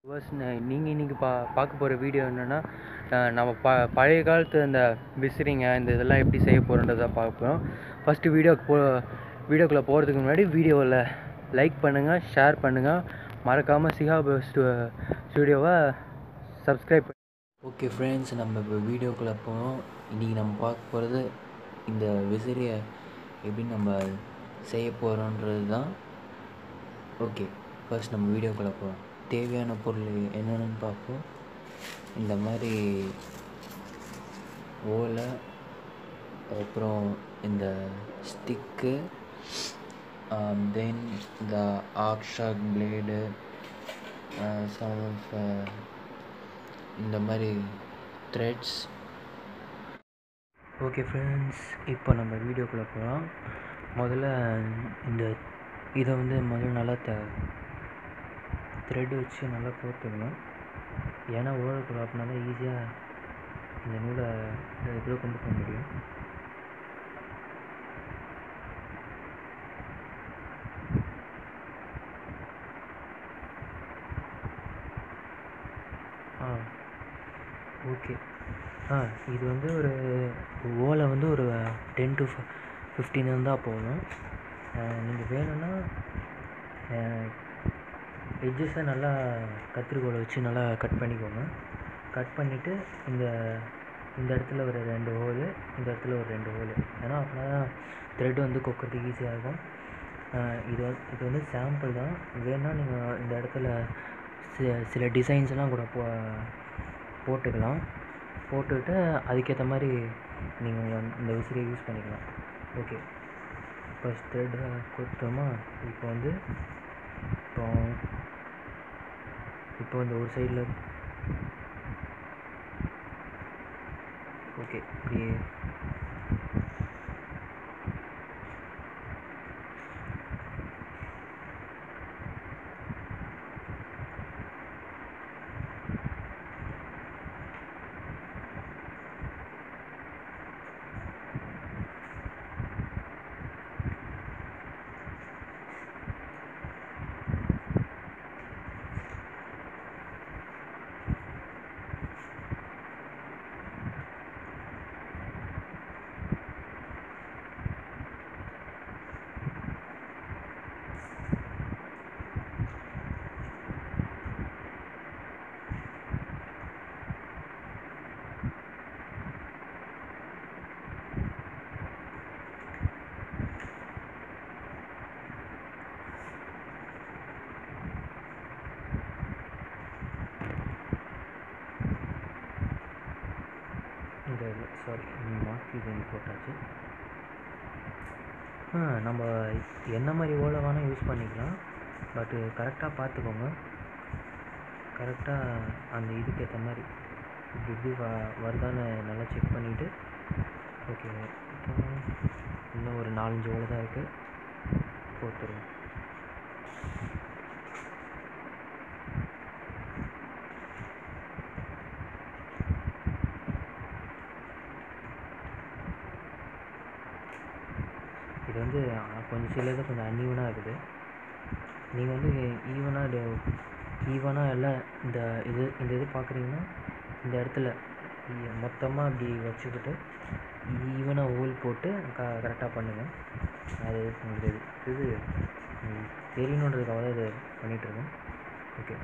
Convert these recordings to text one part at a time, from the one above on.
Bus நீங்கள் இன்றைக்கி பார்க்க போகிற வீடியோ என்னென்னா நம்ம பழைய காலத்து இந்த விசிறிங்க இந்த இதெல்லாம் எப்படி செய்ய போகிறோன்றதை பார்க்க போகிறோம். ஃபஸ்ட்டு வீடியோக்குள்ளே போகிறதுக்கு முன்னாடி வீடியோவில் லைக் பண்ணுங்கள், ஷேர் பண்ணுங்கள், மறக்காமல் ஸ்டுடியோவை சப்ஸ்கிரைப் பண்ணி. ஓகே ஃப்ரெண்ட்ஸ், நம்ம இப்போ வீடியோக்குள்ளே போகிறோம். இன்றைக்கி நம்ம பார்க்க போகிறது இந்த விசிறியை எப்படி நம்ம செய்ய போகிறோன்றது தான். ஓகே, ஃபர்ஸ்ட் நம்ம வீடியோக்குள்ளே போகிறோம். தேவையான பொருள் என்னென்னு பார்ப்போம். இந்த மாதிரி ஓலை, அப்புறம் இந்த ஸ்டிக்கு, தென் இந்த ஆக்ஷாக் பிளேடு, சம் ஆஃப் இந்த மாதிரி த்ரெட்ஸ். ஓகே ஃப்ரெண்ட்ஸ், இப்போ நம்ம வீடியோக்குள்ளே போகலாம். முதல்ல இதை முதல்ல நல்லா த்ரெட் வச்சு நல்லா கோர்த்துக்கணும். ஏன்னா ஓலைக்குள்ள அப்படின்னா தான் ஈஸியாக இந்த நூலை இதுக்குள்ளே கொண்டு போக முடியும். ஓகே, இது ஒரு ஓலை ஒரு 10 to 15 இருந்தால் போதும். நீங்கள் வேணும்னா எட்ஜஸை நல்லா கத்திரிக்கோலை வச்சு நல்லா கட் பண்ணிக்கோங்க. கட் பண்ணிவிட்டு இந்த இடத்துல ஒரு 2 ஹோலு, இந்த இடத்துல ஒரு 2 ஹோலு. ஏன்னா அப்படின்னா தான் த்ரெட் கொக்கிறதுக்கு ஈஸியாக இருக்கும். இது சாம்பிள் தான். வேணால் நீங்கள் இந்த இடத்துல சில டிசைன்ஸ்லாம் கூட போட்டுக்கலாம். போட்டுக்கிட்டு அதுக்கேற்ற மாதிரி நீங்கள் இந்த விசிறியை யூஸ் பண்ணிக்கலாம். ஓகே, ஃபஸ்ட் த்ரெட்டை கொடுத்தோமா. இப்போ ஒரு சைடில் ஓகே இப்படியே மாற்றி போட்டாச்சு. நம்ம என்ன மாதிரி ஓலை வேணால் யூஸ் பண்ணிக்கலாம். பட்டு கரெக்டாக பார்த்துக்கோங்க. கரெக்டாக அந்த இதுக்கேற்ற மாதிரி இப்படி வருதான்னு நல்லா செக் பண்ணிவிட்டு. ஓகே, இன்னும் ஒரு 4-5 ஓலை தான் இருக்குது, போட்டுருவோம். இது கொஞ்சம் சிலது கொஞ்சம் அன்ஈவனாக இருக்குது. நீங்கள் ஈவனாக எல்லாம் இந்த இது பார்க்குறீங்கன்னா இந்த இடத்துல மொத்தமாக அப்படி வச்சுக்கிட்டு ஈவனாக ஹோல் போட்டு கரெக்டாக பண்ணுங்கள். அது உங்களுக்கு இது தெரியணுன்றதுக்காக தான் இது பண்ணிகிட்ருக்கேன். ஓகே,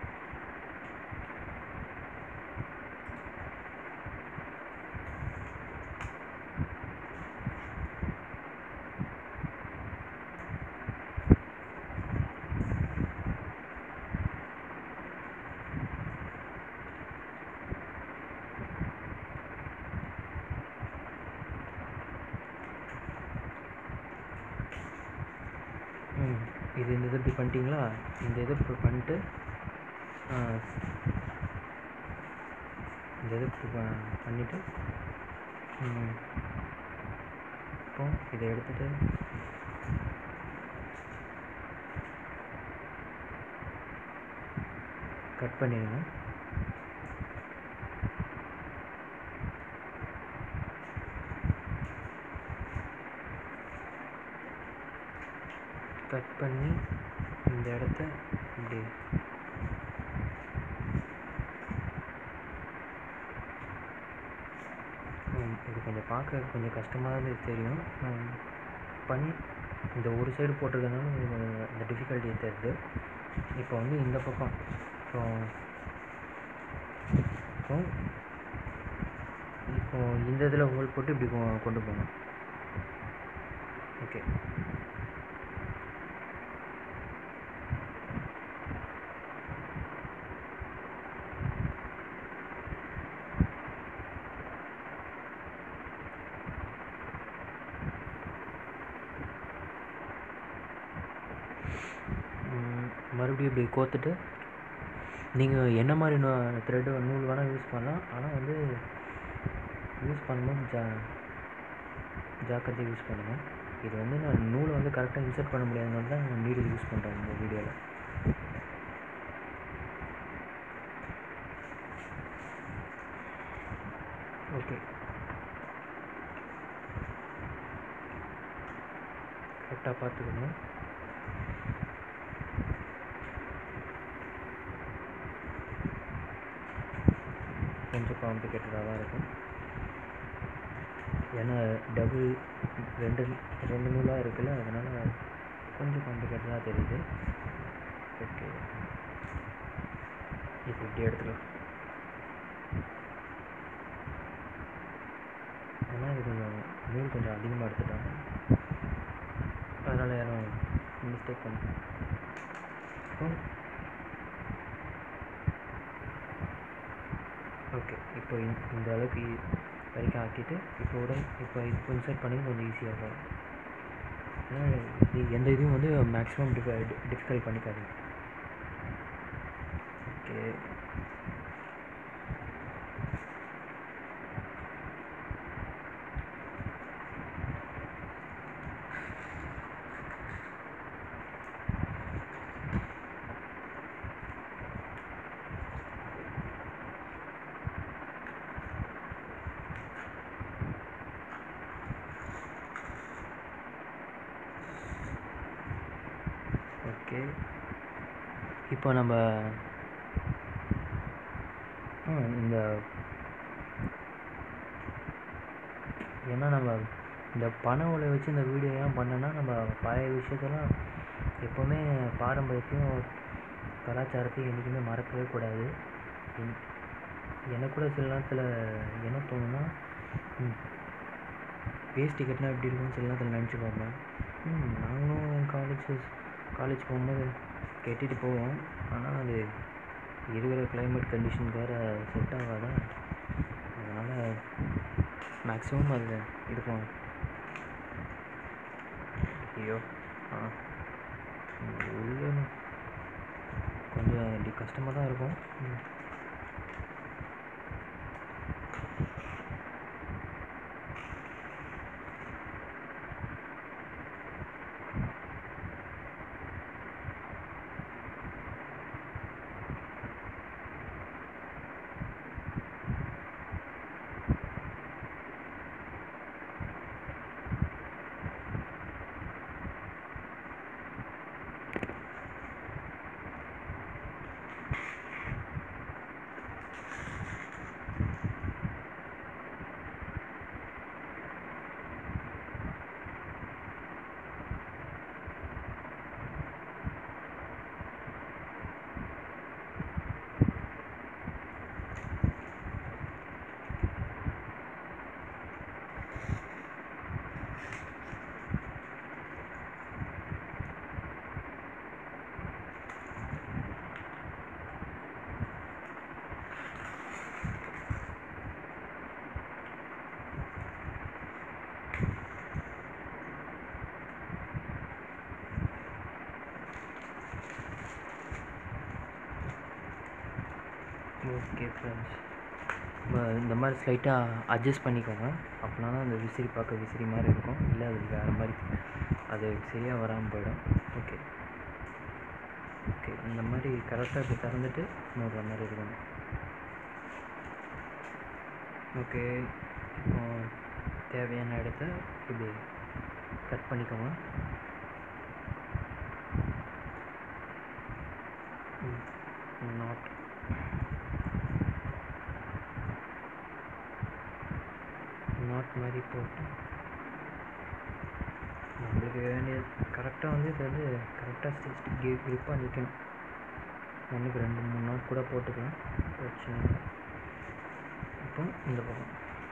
இது இந்த இது இப்படி பண்ணிட்டீங்களா? இந்த இது இப்படி பண்ணிட்டு இந்த இது பண்ணிவிட்டு இப்போ இதை எடுத்துகிட்டு கட் பண்ணிடுங்க. கட் பண்ணி இந்த இடத்த இப்படி கொஞ்சம் பார்க்க கொஞ்சம் கஷ்டமாக தான் தெரியும். பண்ணி இந்த ஒரு சைடு போட்டிருக்கனால இந்த டிஃபிகல்ட்டி தெரியுது. இப்போ வந்து இந்த பக்கம் இப்போ இந்த இதில் ஹோல் போட்டு இப்படி கொண்டு போகணும். ஓகே, மறுபடியும் இப்படி கோத்துட்டு நீங்கள் என்ன மாதிரி த்ரெட்டு நூல் வேணால் யூஸ் பண்ணலாம். ஆனால் வந்து யூஸ் பண்ணும்போது ஜாக்கிரதை யூஸ் பண்ணுங்கள். இது வந்து நான் நூலை வந்து கரெக்டாக இன்சர்ட் பண்ண முடியாதனால தான் நான் நீடில் யூஸ் பண்ணுறேன் இந்த வீடியோவில். ஓகே, கரெக்டாக பார்த்துக்கணும். கொஞ்சம் காம்ப்ளிகேட்டடாக தான் இருக்கும். ஏன்னா ரெண்டு நூலாக இருக்குல்ல, அதனால் கொஞ்சம் காம்ப்ளிகேட்டடாக தெரியுது. ஓகே, இப்போ இப்படி எடுத்துக்கலாம். ஏன்னா இது நூல் கொஞ்சம் அதிகமாக எடுத்துட்டாங்க, அதனால் யாரும் மிஸ்டேக் பண்ண. ஓகே, இப்போ இந்த அளவுக்கு வரைக்கும் ஆக்கிட்டு இப்போ இன்சர்ட் பண்ணி கொஞ்சம் ஈஸியாக இருக்கும். ஏன்னா எந்த இதையும் வந்து மேக்ஸிமம் டிஃபிகல்ட் பண்ணிக்காதீங்க. ஓகே, ஓகே, இப்போ நம்ம இந்த ஏன்னா நம்ம இந்த பனை ஓலை வச்சு இந்த வீடியோ ஏன் பண்ணோன்னா, நம்ம பழைய விஷயத்தெல்லாம் எப்போவுமே பாரம்பரியத்தையும் கலாச்சாரத்தையும் என்றைக்குமே மறக்கவே கூடாது. எனக்கு கூட சில நேரத்தில் என்ன தோணுன்னா, வேஸ்டி கட்டினா எப்படி இருக்குன்னு சில நேரத்தில் நினச்சி பார்ப்பேன். நாங்களும் காலேஜ் போகும்போது கட்டிட்டு போவோம். ஆனால் அது இருக்கிற கிளைமேட் கண்டிஷனுக்கு வேறு செட் ஆகாதா, அதனால் மேக்ஸிமம் அது இருக்கும். ஐயோ, உள்ள கொஞ்சம் இப்படி கஷ்டமாக தான் இருக்கும். ஓகே ஃப்ரெண்ட்ஸ், இந்த மாதிரி ஸ்லைட்டாக அட்ஜஸ்ட் பண்ணிக்கோங்க. அப்படின்னா தான் அந்த விசிறி பார்க்க விசிறி மாதிரி இருக்கும். இல்லை அது வேறு மாதிரி அது சரியாக வராமல் போயிடும். ஓகே ஓகே, இந்த மாதிரி கரெக்டாக இப்படி திறந்துட்டு நோடுற மாதிரி இருக்கணும். ஓகே, இப்போ தேவையான இடத்த இப்படி கட் பண்ணிக்கோங்க. நாட் மாதிரி போட்டு நம்மளுக்கு வேண்டியது கரெக்டாக வந்து இது வந்து கரெக்டாக ஸ்டிச் கிரிப்பாக நிற்கணும். ஒன்றுக்கு 2-3 நாள் கூட போட்டுக்கலாம், பிரச்சனை இல்லை. இப்போ இந்த பக்கம்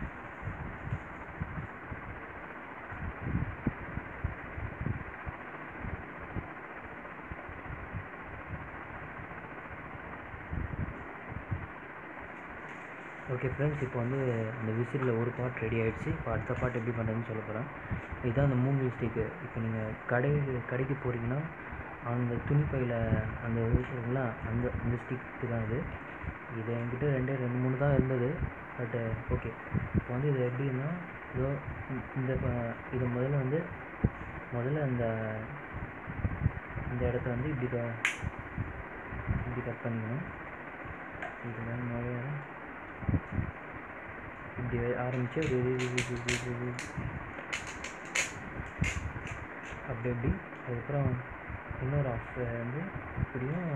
ஓகே ஃப்ரெண்ட்ஸ், இப்போ வந்து அந்த விசிறியில் ஒரு பார்ட் ரெடி ஆகிடுச்சு. இப்போ அடுத்த பார்ட் எப்படி பண்ணுறதுன்னு சொல்ல போகிறேன். இதுதான் அந்த மூங்கில் ஸ்டிக்கு. இப்போ நீங்கள் கடைக்கு போகிறீங்கன்னா அந்த துணிப்பையில் அந்த விஷயம்லாம் அந்த ஸ்டிக்கு தான் இது. இது என்கிட்ட 2-3 தான் இருந்தது. பட் ஓகே, இப்போ வந்து இது எப்படின்னா இதோ இது முதல்ல இந்த இடத்த வந்து இப்படி கட் பண்ணிக்கணும். இதில் நிறைய இப்படி ஆரம்பித்து அப்படி அதுக்கப்புறம் இன்னொரு ஆஃப் வந்து இப்படியும்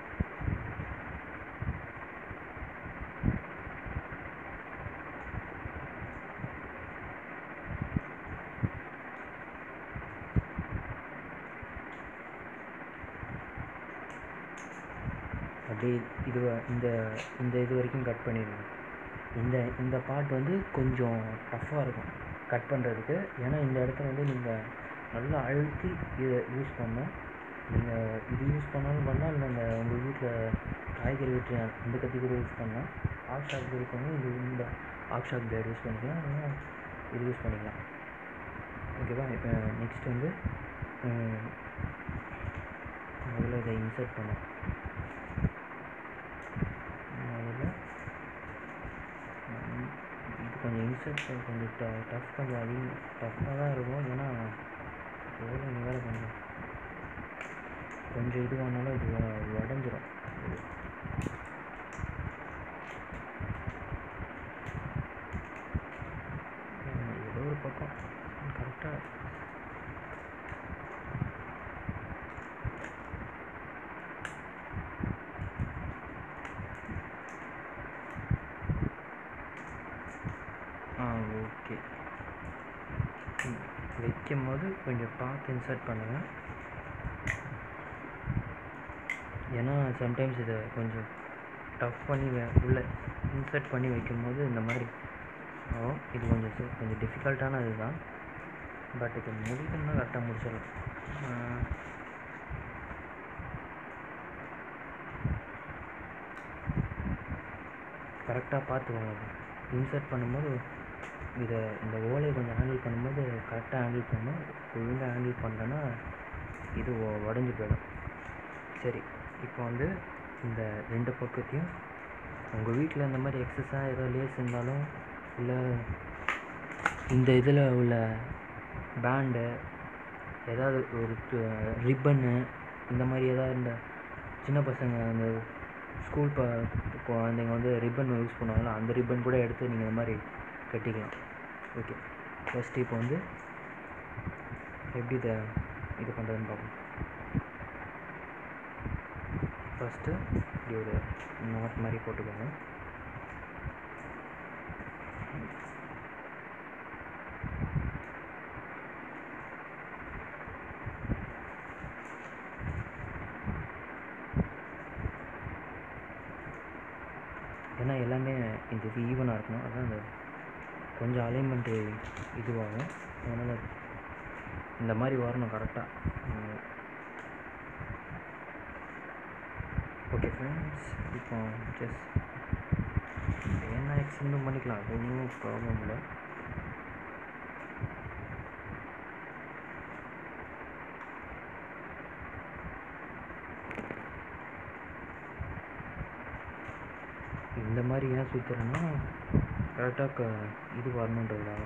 அப்படியே இது வரைக்கும் கட் பண்ணிடணும். இந்த பார்ட் வந்து கொஞ்சம் டஃப்பாக இருக்கும் கட் பண்ணுறதுக்கு. ஏன்னா இந்த இடத்துல வந்து நீங்கள் நல்லா அழுத்தி இதை யூஸ் பண்ணணும். நீங்கள் இது யூஸ் பண்ணாலும் பண்ணலாம், இல்லை உங்கள் வீட்டில் காய்கறி வெட்டி அந்த கத்தி கூட யூஸ் பண்ணலாம். ஆஃப் ஷாக் பிளேட் வந்து இந்த ஆஃப் ஷாக் பிளேட் யூஸ் பண்ணிக்கலாம், இல்லைன்னா இது யூஸ் பண்ணிக்கலாம். ஓகேவா? இப்போ நெக்ஸ்ட் வந்து முதல்ல இதை இன்சர்ட் பண்ணோம். கொஞ்சம் இன்சர்ட் கொஞ்சம் டஃப்பாக தான் இருக்கும். ஏன்னா எவ்வளோ வேலை கொஞ்சம் இதுவானாலும் இது உடஞ்சிரும். ஏதோ ஒரு பக்கம் கரெக்டாக ஓகே. வைக்கும் போது கொஞ்சம் பார்த்து இன்சர்ட் பண்ணுங்கள். ஏன்னா சம்டைம்ஸ் இதை கொஞ்சம் டஃப் பண்ணி உள்ளே இன்சர்ட் பண்ணி வைக்கும்போது இந்த மாதிரி ஆகும். இது கொஞ்சம் டிஃபிகல்ட்டான இது தான். பட் இது முடிக்கணும்னா கரெக்டாக முடிச்சிடலாம். கரெக்டாக பார்த்துக்கோங்க. இன்சர்ட் பண்ணும்போது இந்த ஓலையை கொஞ்சம் ஹேண்டில் பண்ணும்போது கரெக்டாக ஹேண்டில் பண்ணணும். ஒழுங்காக ஹேண்டில் பண்ணலன்னா இது உடஞ்சி போயிடும். சரி, இப்போ வந்து இந்த 2 பக்கத்தையும் உங்கள் வீட்டில் இந்த மாதிரி எக்ஸஸாக ஏதோ லேஸ் இருந்தாலும், இல்லை இந்த இதில் உள்ள பேண்டு, ஏதாவது ஒரு ரிப்பன்னு, இந்த மாதிரி ஏதாவது இந்த சின்ன பசங்க அந்த ஸ்கூல் குழந்தைங்க வந்து ரிப்பன் யூஸ் பண்ணுவாங்களோ அந்த ரிப்பன் கூட எடுத்து நீங்கள் இந்த மாதிரி கட்டிக்கலாம். ஓகே, ஃபஸ்ட்டு இப்போ வந்து எப்படி இது பண்ணுறதுன்னு பார்ப்போம். ஃபஸ்ட்டு இப்படி ஒரு நாட் மாதிரி போட்டுக்கோங்க. ஏன்னா எல்லாமே இந்த இது ஈவனாக இருக்கணும். அதுதான் அந்த கொஞ்சம் அலைன்மெண்ட்டு இதுவாகும். அதனால் இந்த மாதிரி வரணும் கரெக்டாக. ஓகே ஃப்ரெண்ட்ஸ், இப்போ ஜஸ்ட் என்ன எக்ஸ்டெண்டும் பண்ணிக்கலாம், அது ஒன்றும் ப்ராப்ளம் இல்லை. இந்த மாதிரி ஏன் சுற்றுறேன்னா கரெக்டாக இது வரணுன்றதுக்காக.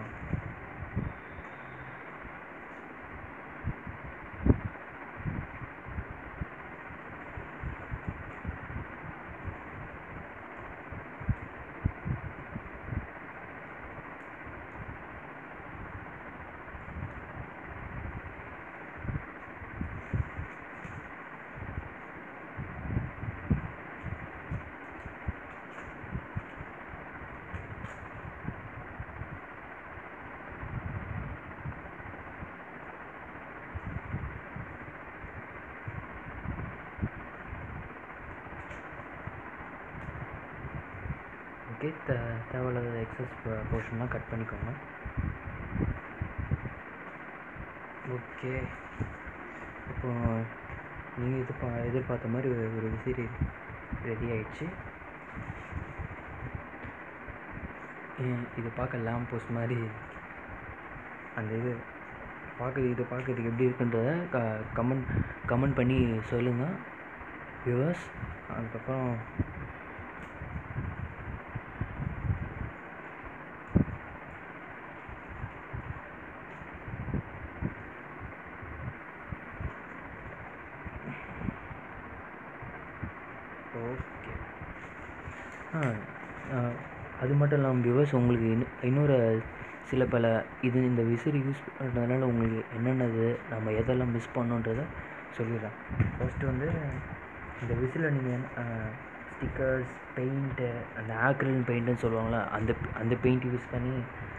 ஓகே, தேவையில்லாத எக்ஸஸ் போர்ஷன்லாம் கட் பண்ணிக்கோங்க. ஓகே, இப்போ நீங்கள் எதிர்பார்த்த மாதிரி ஒரு விசிறி ரெடி ஆயிடுச்சு. இது பார்க்க லேம்ப் போஸ்ட் மாதிரி அந்த இதை பார்க்கறதுக்கு எப்படி இருக்குன்றத கமெண்ட் பண்ணி சொல்லுங்கள் வியூவர்ஸ். அதுக்கப்புறம் ஓகே, அது மட்டும் இல்லாமல் வியூவர்ஸ், உங்களுக்கு இன்னொரு சில பல இந்த விசிறி யூஸ் பண்ணுறதுனால உங்களுக்கு என்னென்னது நம்ம எதெல்லாம் மிஸ் பண்ணோன்றதை சொல்லிடுறேன். ஃபர்ஸ்ட்டு வந்து இந்த விசிறில் நீங்கள் ஸ்டிக்கர்ஸ், பெயிண்ட்டு, அந்த ஆக்ரிலிக் பெயிண்ட்டுன்னு சொல்லுவாங்களா, அந்த பெயிண்ட் யூஸ் பண்ணி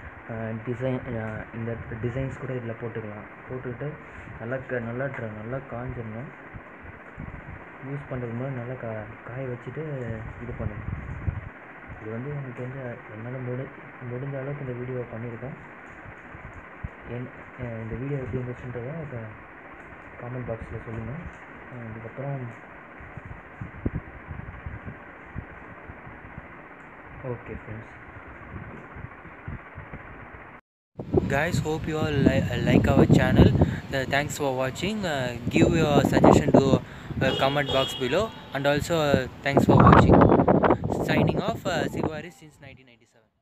இந்த டிசைன்ஸ் கூட இதில் போட்டுக்கலாம். போட்டுக்கிட்டு நல்லா காஞ்சிடணும். யூஸ் பண்ணுறதுக்கு முன்னாடி நல்லா காய வச்சுட்டு இது பண்ணுங்கள். இது வந்து எனக்கு என்னால் முடிஞ்ச அளவுக்கு இந்த வீடியோவை பண்ணியிருக்கேன். இந்த வீடியோ எப்படி இருந்துச்சுன்றதை இப்போ காமெண்ட் பாக்ஸில் சொல்லுங்கள். அதுக்கப்புறம் okay friends, guys, hope you all like our channel. Thanks for watching. Give your suggestion to comment box below, and also thanks for watching. Signing off, Sivaharish since 1997.